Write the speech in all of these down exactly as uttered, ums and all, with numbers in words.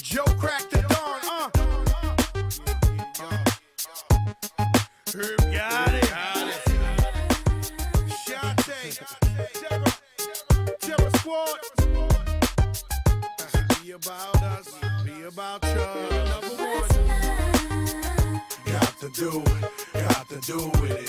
Joe cracked the dawn, uh. Herb got it. Shante, Terror, Terror Squad. Be about us, be about you. Number one. Got to do, got to do with it.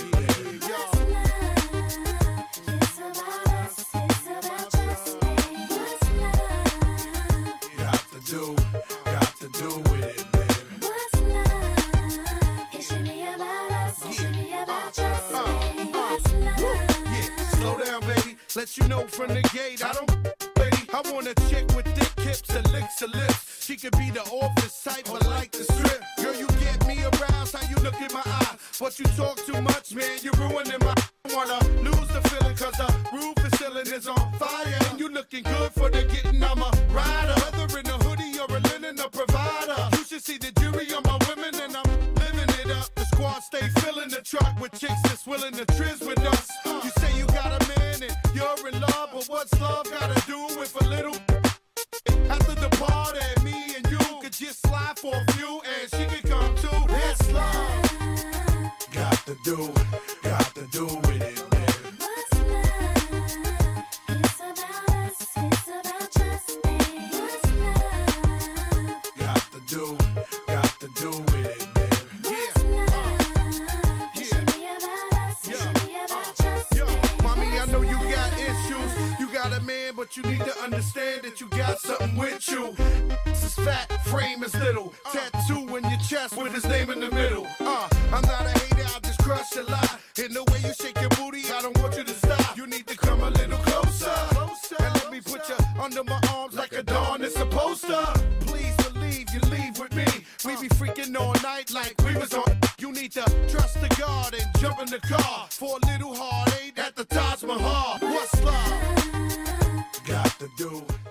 Got to do, got to do with it, baby. What's love? It should be about us. It should be about us. What's love? Yeah, slow down, baby. Let you know from the gate, I don't, baby. I want a chick with thick hips and licks her lips. She could be the office type, but like the strip. Girl, you get me aroused, how you look in my eye. But you talk too much, man, you're ruining my. I wanna lose the feeling, cause the roof is ceiling is on fire. And you looking good for the getting, I'm a rider. Whether in a hoodie or a linen, a provider. You should see the jury on my women, and I'm living it up. The squad stay filling the truck with chicks that's willing to trizz with us. You say you got a man and you're in love, but what's love gotta do with a little? After the party, me and you could just slide for a few, and she could come too. That's love. Got to do, got to do with it, man. What's love? It's about us. It's about just me. What's love? Got to do, got to do with it, man. What's love? It should be about us. It should be about just Yo, me. mommy, I know you got issues. You got a man, but you need to understand that you got something with you. This is fat, frame is little. Tattoo in your chest with his name in the middle. Uh, I'm not a hater, I just crush a lot. In the way you shake your booty, I don't want you to stop. You need to come a little closer. And let me put you under my arms like a dawn is supposed to. Please believe you leave with me. We be freaking all night like we was on. You need to trust the God and jump in the car for a little heartache at the Taj Mahal. What's love? Got to do.